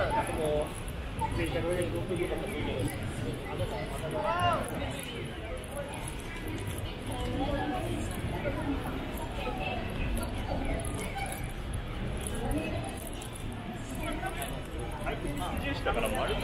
だから丸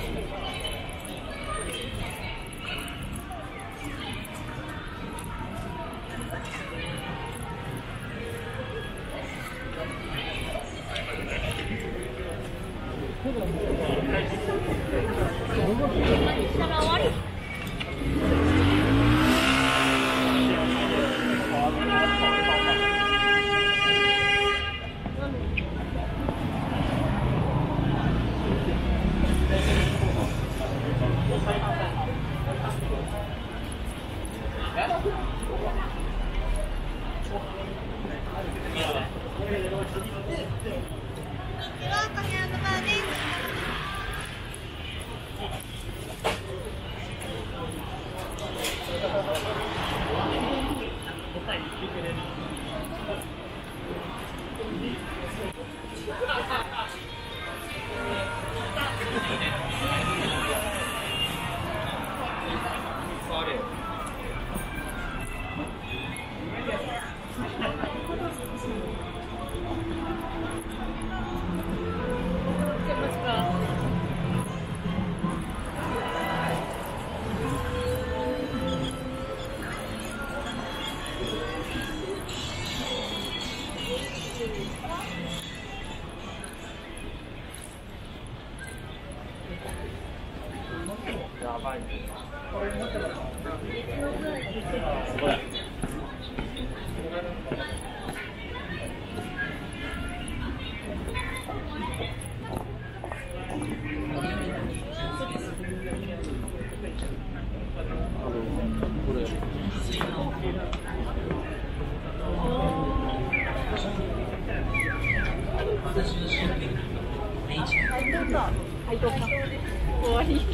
やばい。すごい。 はいどうか。終わり。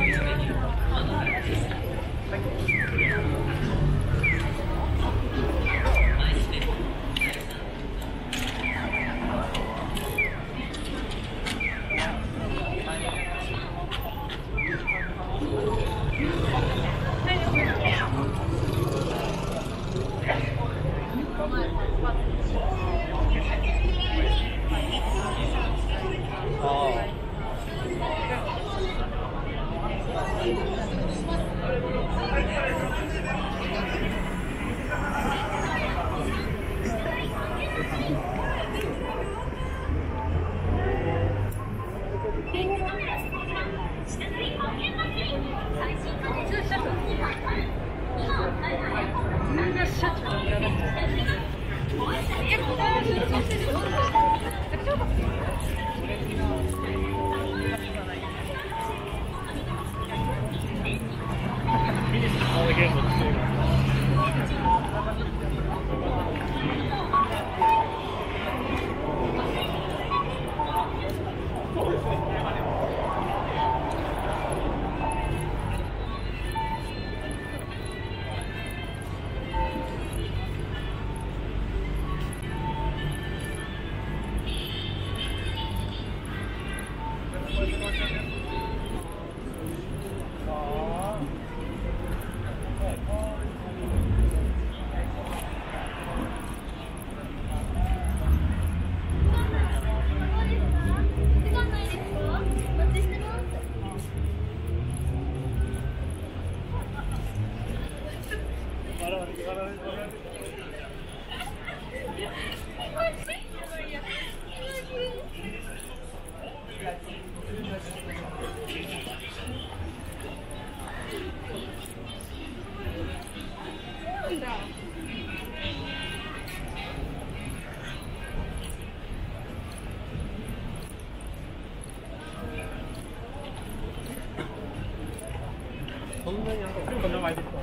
そんなにこの名前ですか。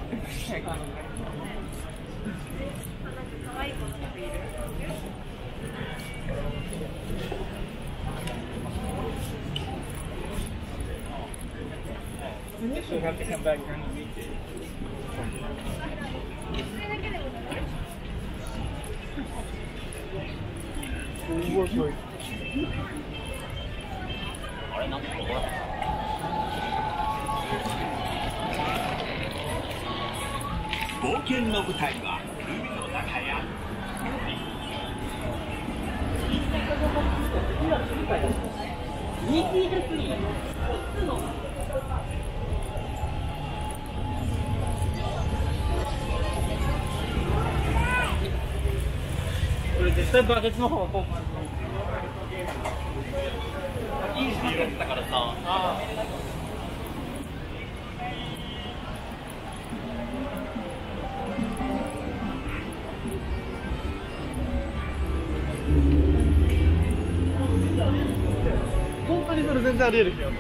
可愛い子の子いる。 She'll have to come back during the weekday. Work. あれなんか冒険の舞台は海の中やこれ絶対バケツの方が効果ある。 いい色だからさ。 本当にそれ全然あり得る気がする。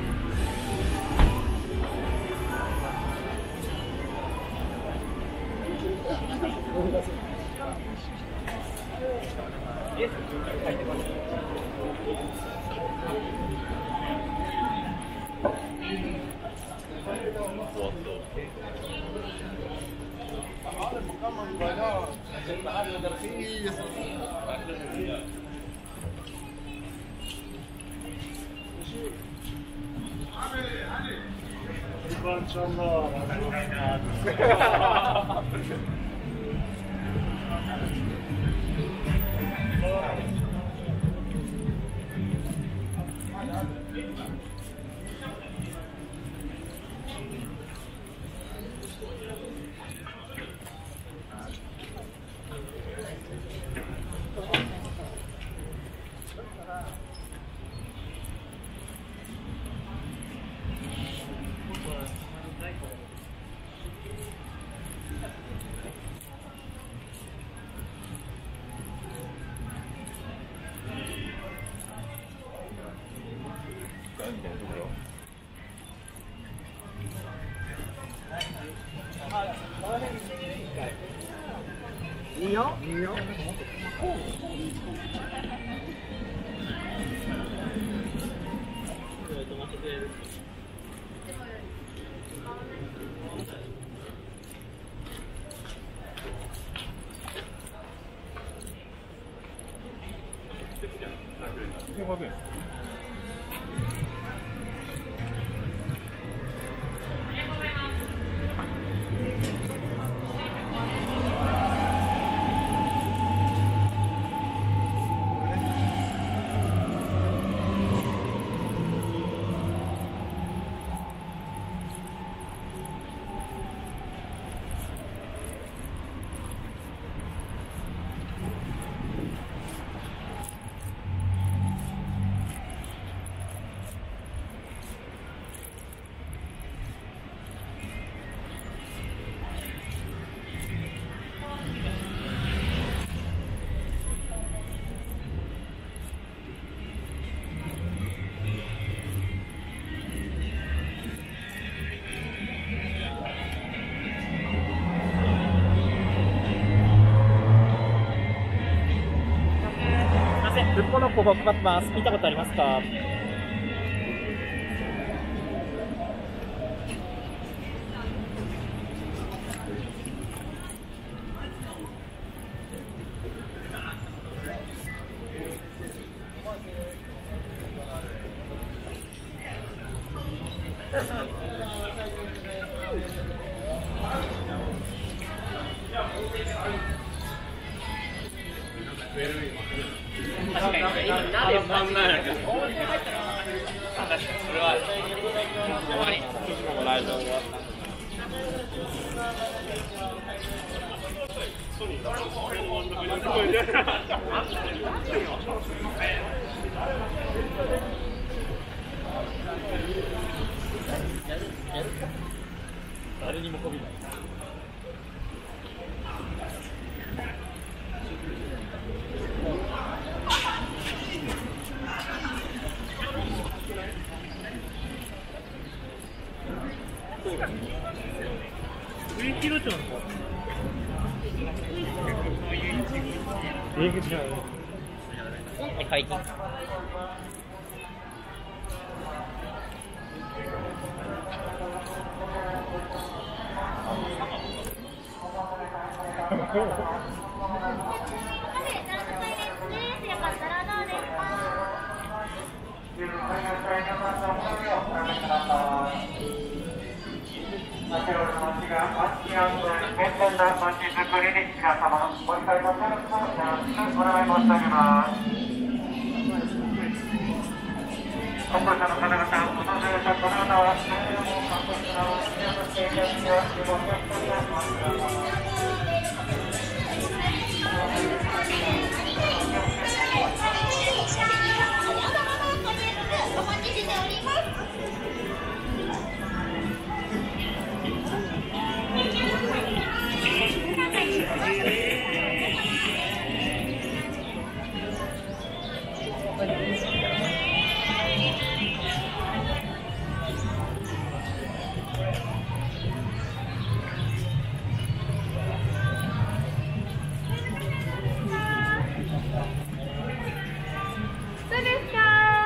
いいよ、いいよ。1500円。ぶっこの広告配ってます。見たことありますか？ 確かに鍋パンなんやけど。確かにそれは終わり。もらえる。 誰にもこびない。売り切れちゃうんですか？入り口じゃない。 解禁。 よかったらどうですか？ 健全な街づくりに皆様ご理解なさることをよろしくお願い申し上げます。歩行者の方々、訪れたこの方は内容もこちらを引き渡していただきます。ご協力お願いします。 お待ちしております。そうですか。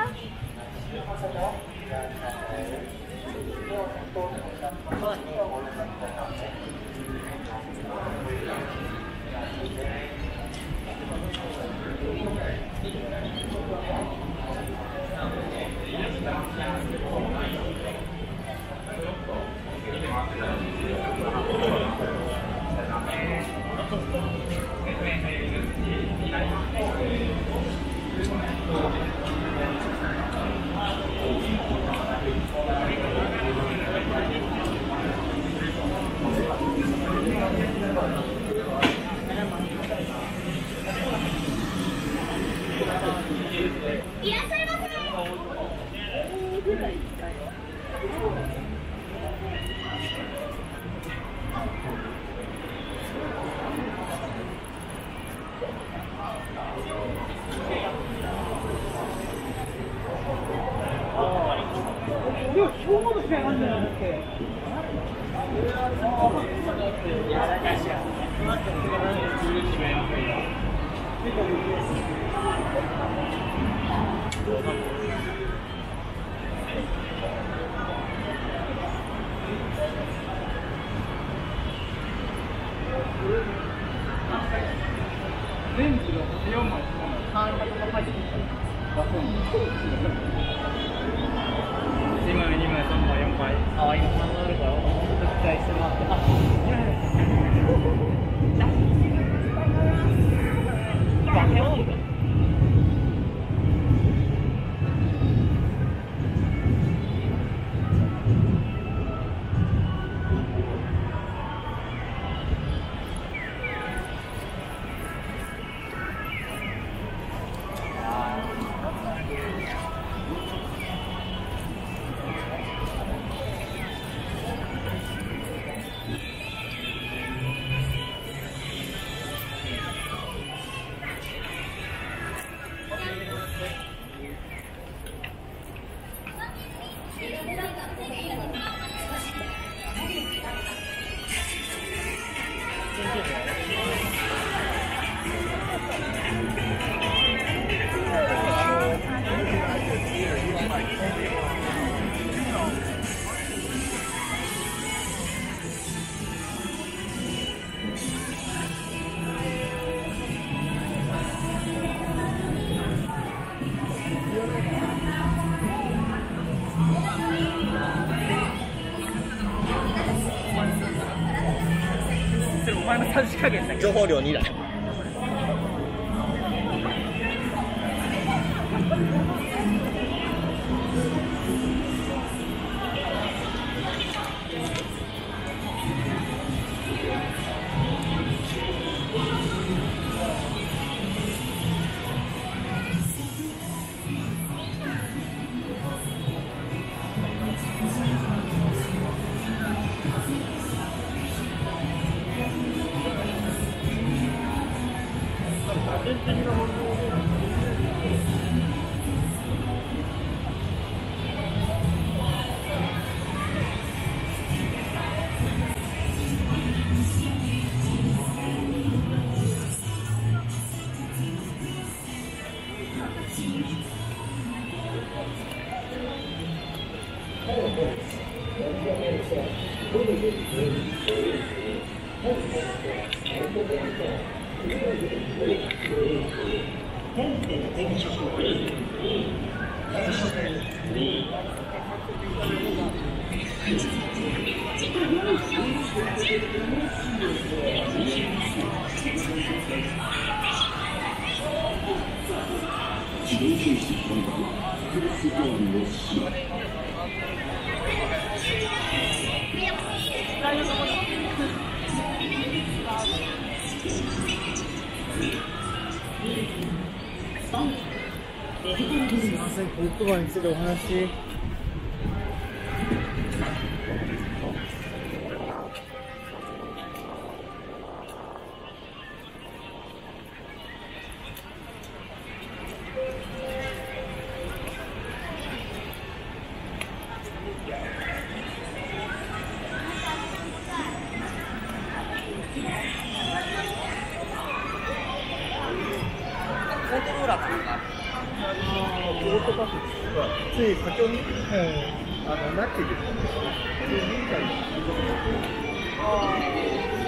いらっしゃいませ。 電池の4枚。2枚、2枚、3枚、4枚。ああ、今3枚あるから、ちょっと期待してもらって。あ、バケモンだ。お前の3時加減だけど情報量2だ。 Thank you. すみません、ポルトガルについてお話。 コントローラーかなんかポルトガルつい先ほど、ナッチです。